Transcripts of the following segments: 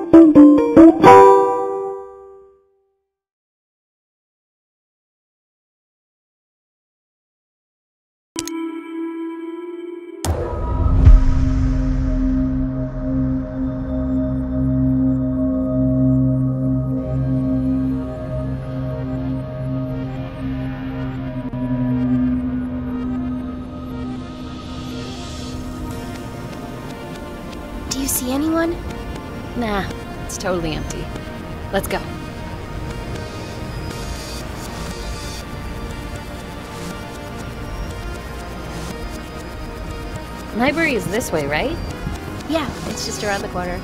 Do you see anyone? Nah, it's totally empty. Let's go. Library is this way, right? Yeah, it's just around the corner.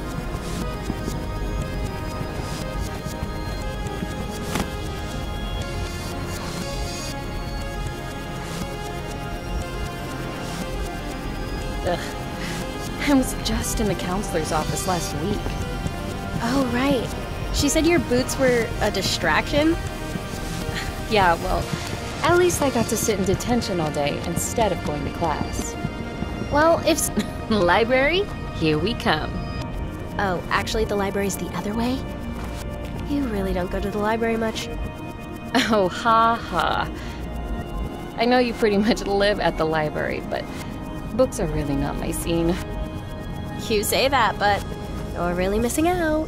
Ugh. I was just in the counselor's office last week. Oh, right. She said your boots were a distraction? Yeah, well, at least I got to sit in detention all day instead of going to class. Well, if... Library, here we come. Oh, actually the library's the other way? You really don't go to the library much. Oh, ha ha. I know you pretty much live at the library, but books are really not my scene. You say that, but you're really missing out.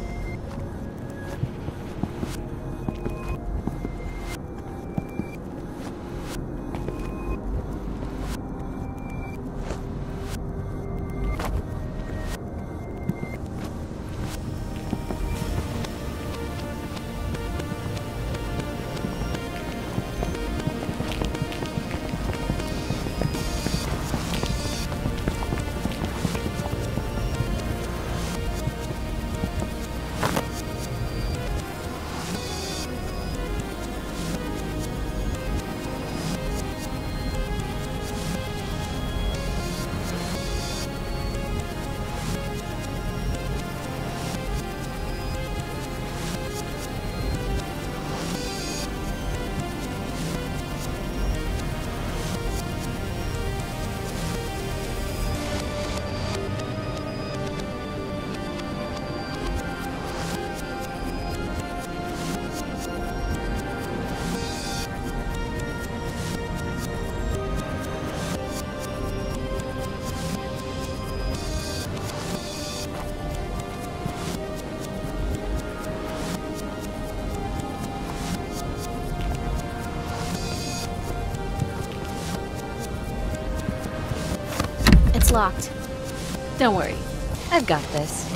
It's locked. Don't worry, I've got this.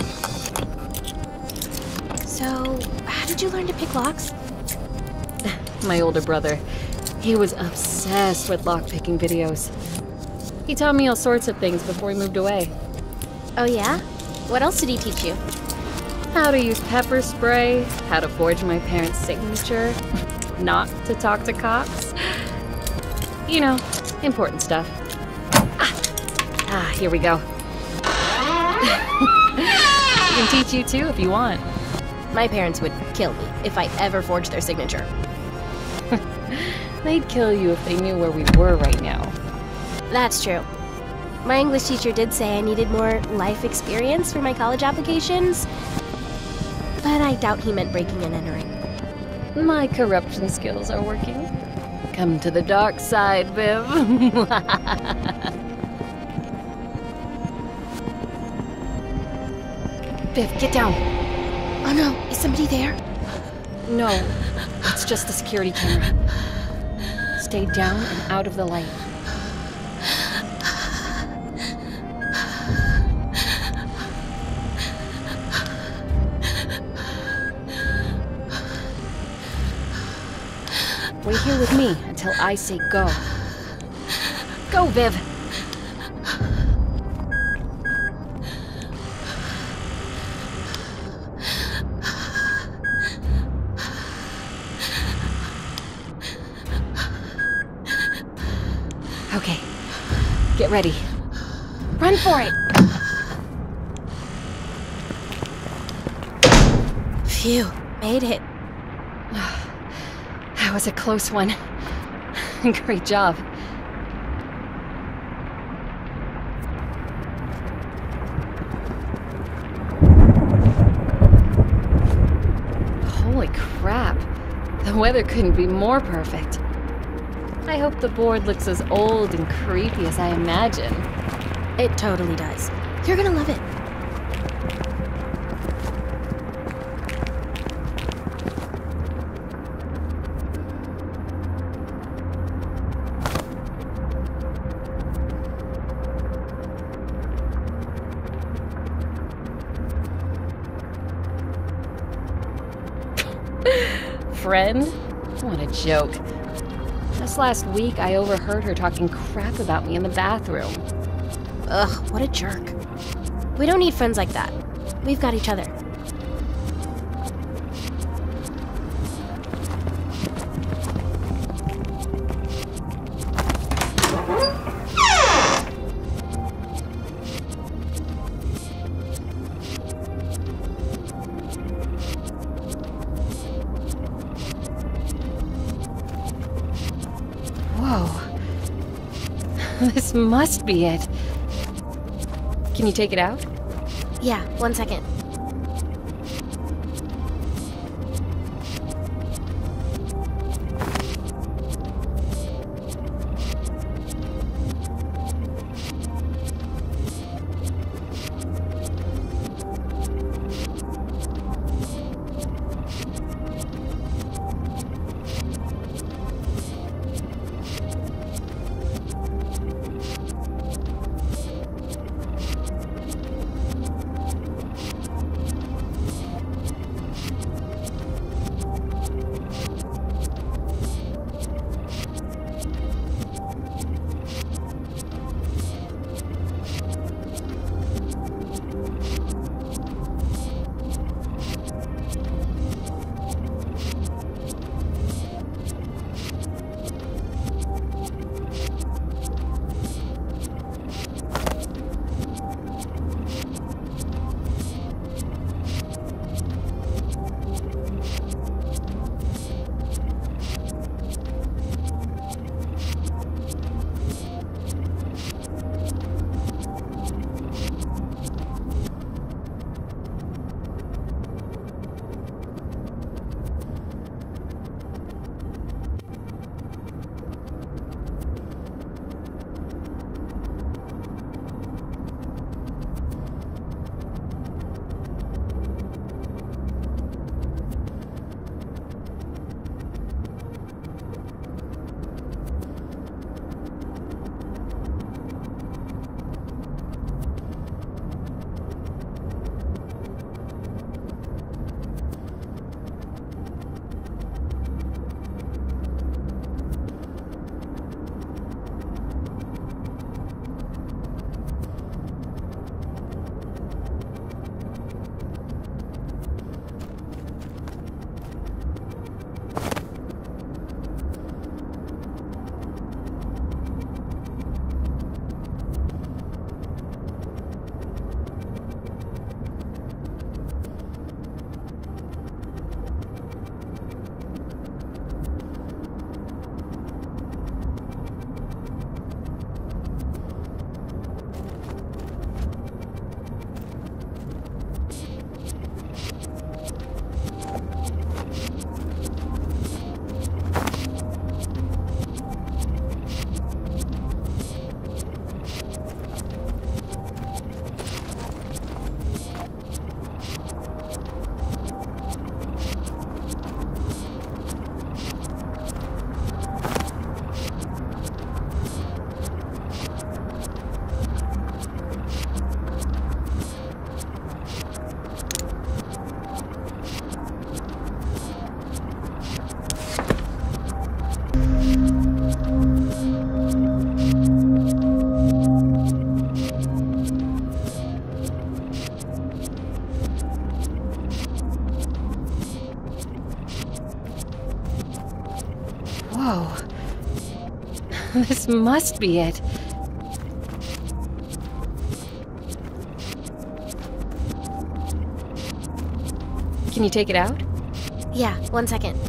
So, how did you learn to pick locks? My older brother, he was obsessed with lockpicking videos. He taught me all sorts of things before he moved away. Oh yeah? What else did he teach you? How to use pepper spray, how to forge my parents' signature, not to talk to cops. You know, important stuff. Here we go. I can teach you too if you want. My parents would kill me if I ever forged their signature. They'd kill you if they knew where we were right now. That's true. My English teacher did say I needed more life experience for my college applications, but I doubt he meant breaking and entering. My corruption skills are working. Come to the dark side, Viv. Viv, get down. Oh no, is somebody there? No, it's just the security camera. Stay down and out of the light. Wait here with me until I say go. Go, Viv! Okay, get ready. Run for it! Phew, made it. That was a close one. Great job. weather couldn't be more perfect. I hope the board looks as old and creepy as I imagine. It totally does. You're gonna love it. Friend? What a joke. Just last week, I overheard her talking crap about me in the bathroom. Ugh, what a jerk. We don't need friends like that. We've got each other. Whoa. This must be it. Can you take it out? Yeah, 1 second. Whoa. This must be it. Can you take it out? Yeah, 1 second.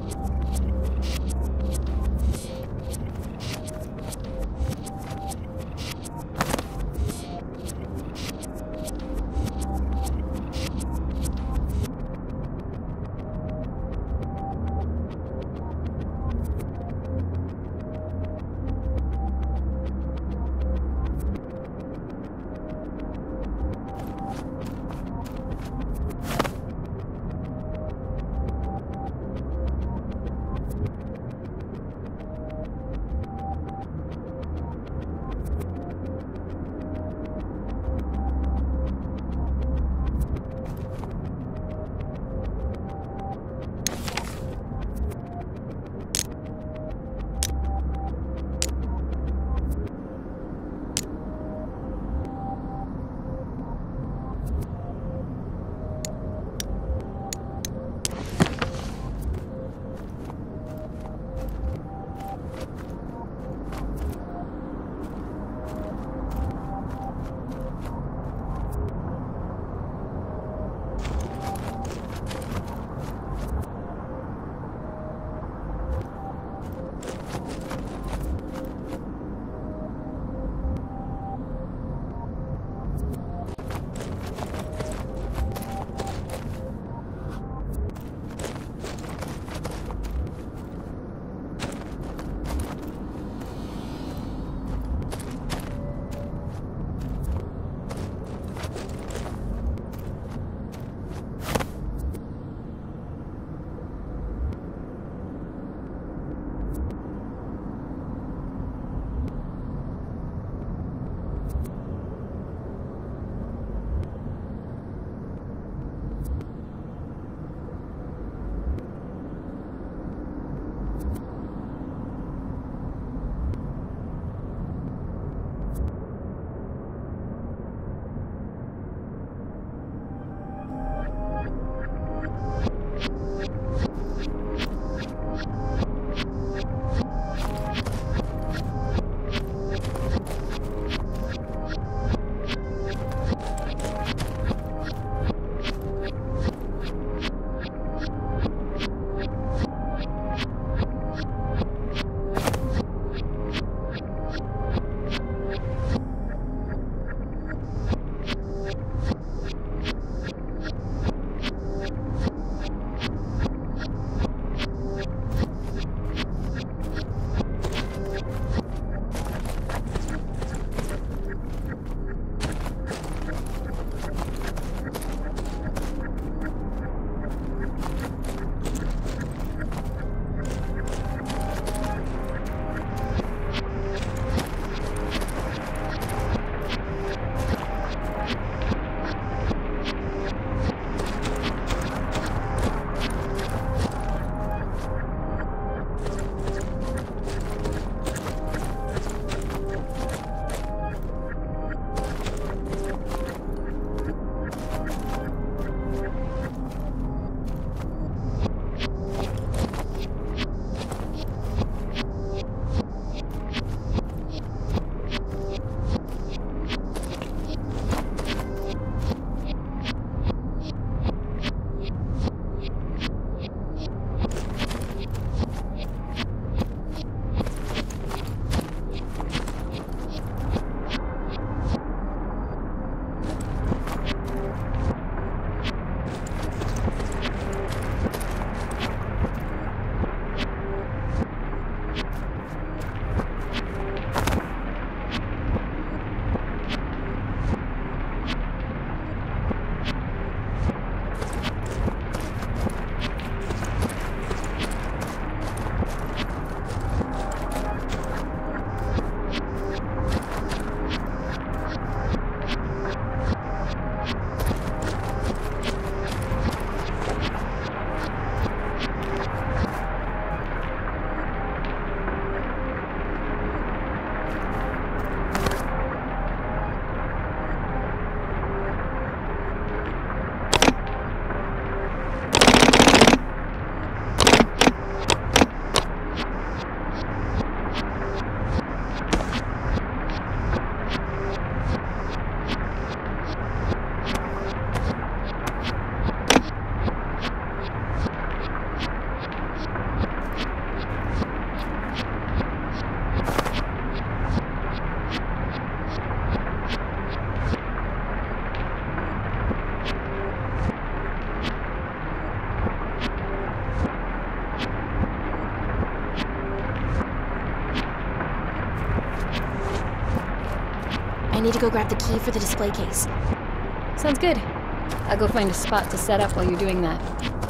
I need to go grab the key for the display case. Sounds good. I'll go find a spot to set up while you're doing that.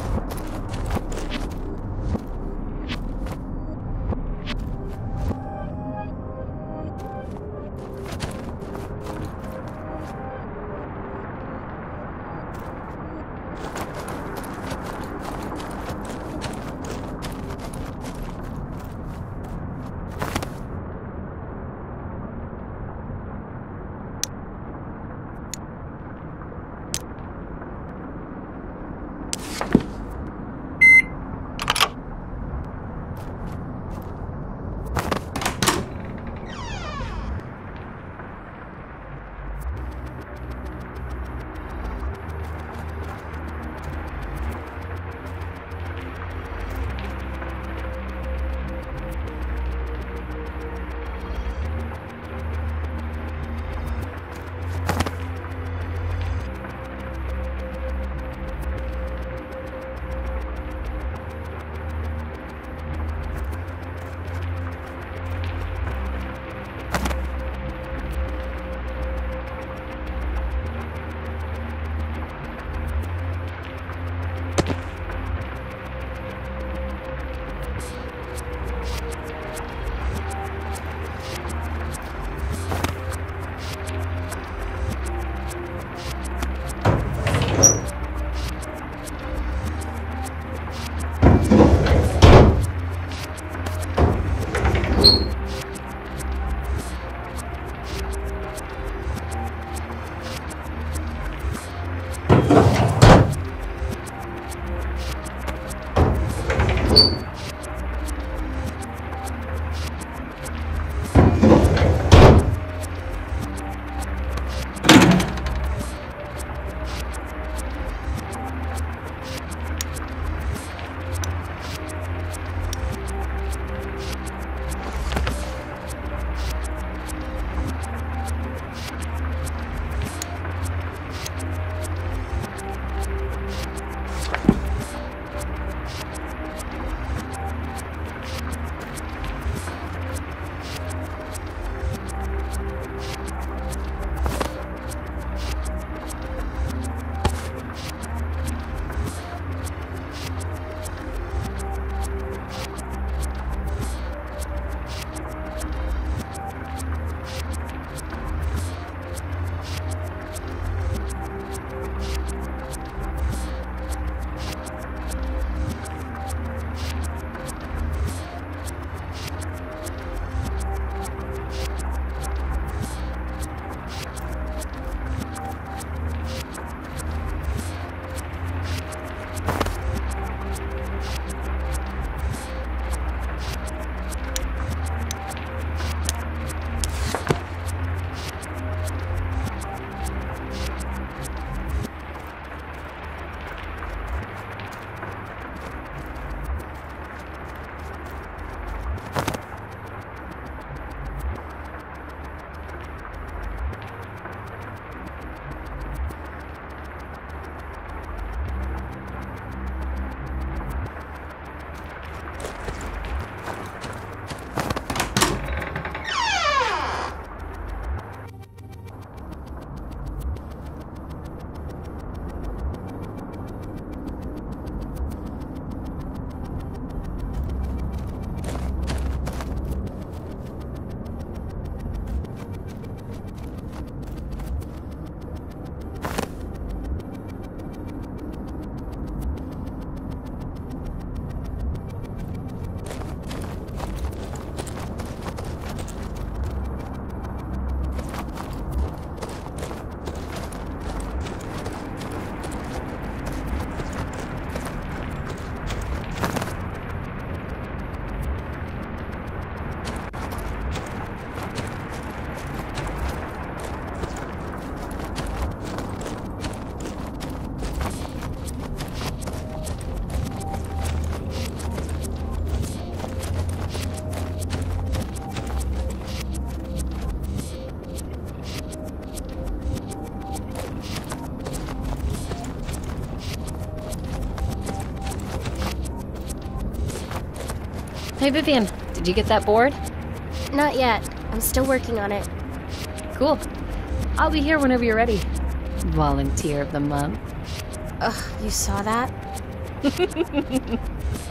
Hey Vivian, did you get that board? Not yet. I'm still working on it. Cool. I'll be here whenever you're ready. Volunteer of the month. Ugh, you saw that?